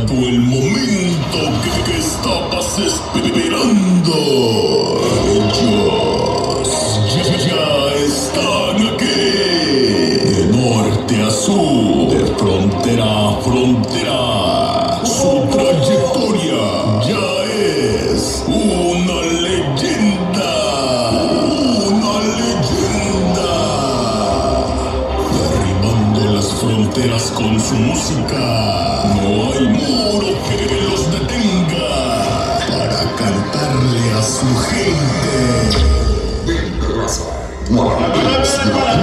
llegado el momento que estabas esperando. Ellos ya están aquí. De norte a sur, de frontera a frontera. Su trayectoria ya es una leyenda. Una leyenda. Derribando las fronteras con su música. No hay muro que los detenga para cantarle a su gente. Ven, raza, guaraperos de la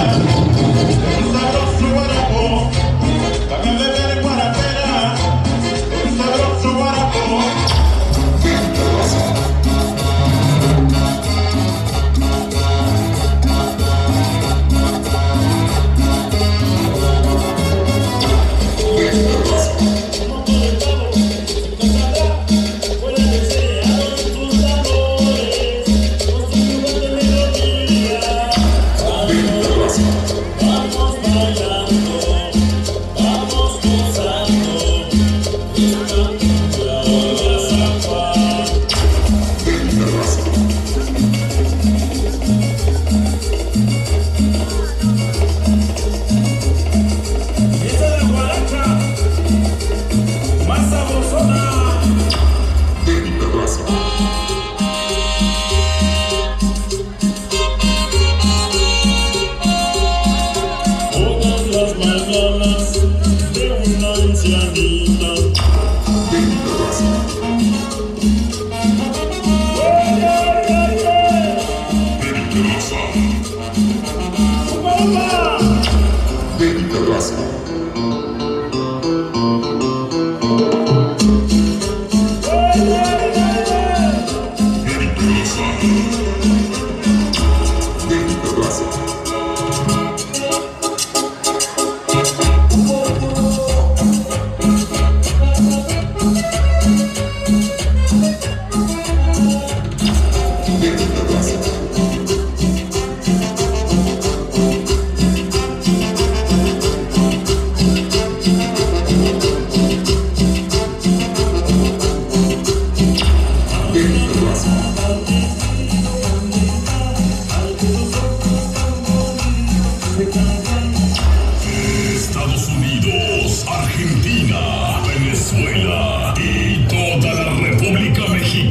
Estados Unidos, Argentina, Venezuela y toda la República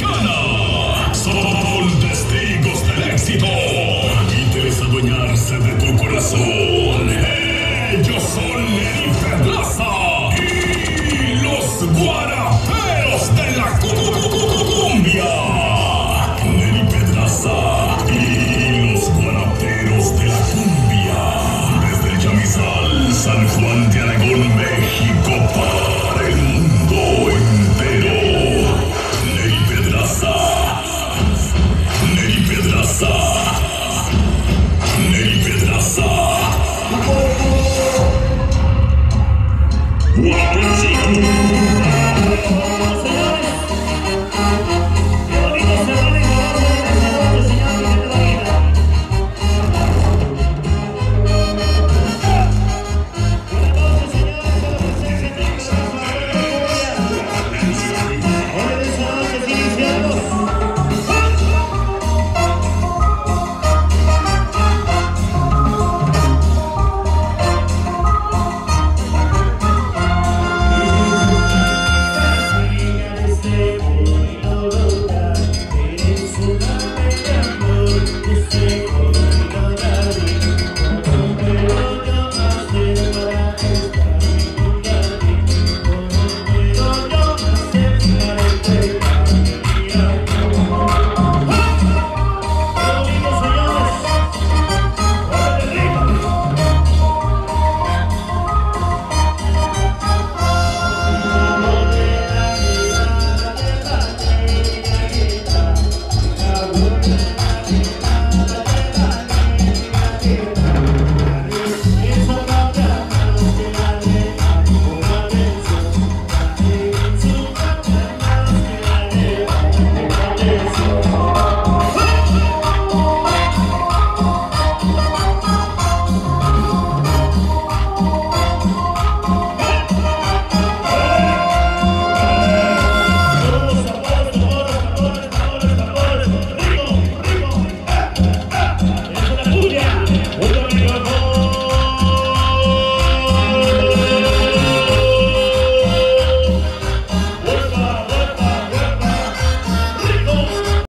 Mexicana son testigos del éxito. Quieres adueñarse de tu corazón. Ellos son Neri Pedraza y los guaraperos de la cumbia. Neri Pedraza y los guaraperos de la cumbia. Desde el Chamizal, San Juan de Aragón, México, para el mundo entero. Neri Pedraza. Neri Pedraza. Neri Pedraza. Guaraperos de la cumbia.